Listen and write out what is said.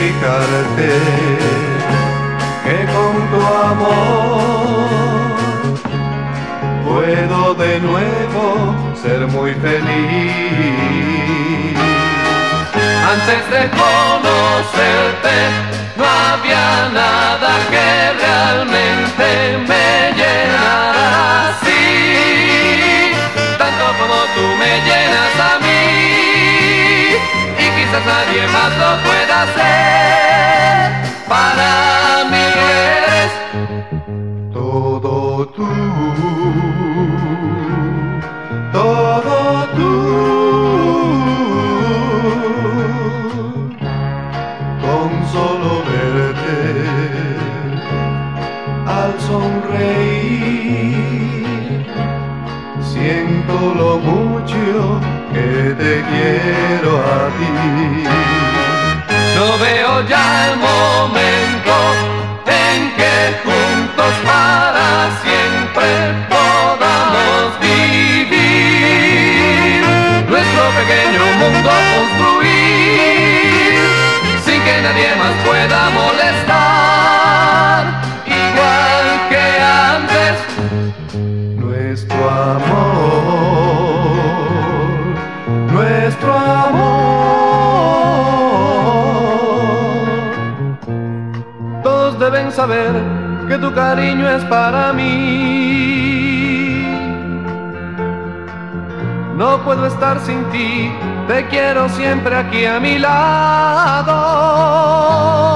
explicarte que con tu amor puedo de nuevo ser muy feliz. Antes de conocerte no había nada que realmente me llenara así, tanto como tú me llenas a mí, y quizás nadie más lo pueda hacer. Para mí eres todo tú, todo tú. Con solo verte al sonreír, siento lo mucho que te quiero a ti. No veo ya el momento en que juntos para siempre podamos vivir nuestro pequeño mundo a construir, sin que nadie más pueda molestar, igual que antes. Nuestro amor, nuestro amor. Todos deben saber que tu cariño es para mí. No puedo estar sin ti, te quiero siempre aquí a mi lado.